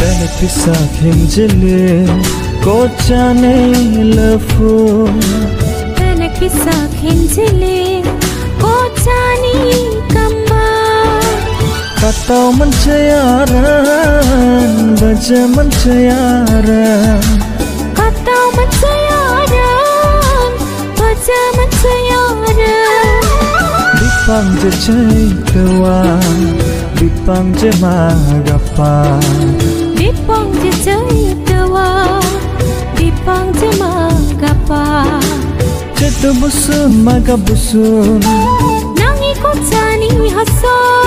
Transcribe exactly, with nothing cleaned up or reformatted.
Tane pisah khinjile kocane lefu Tane pisah khinjile kocani kamba Katau mencayaran baja mencayaran Katau mencayaran baja mencayaran Dipang je cai kewang Dipang je magapa Dipang je cai kewang Dipang je magapa Cetu busun magabusun Nangi kocani hason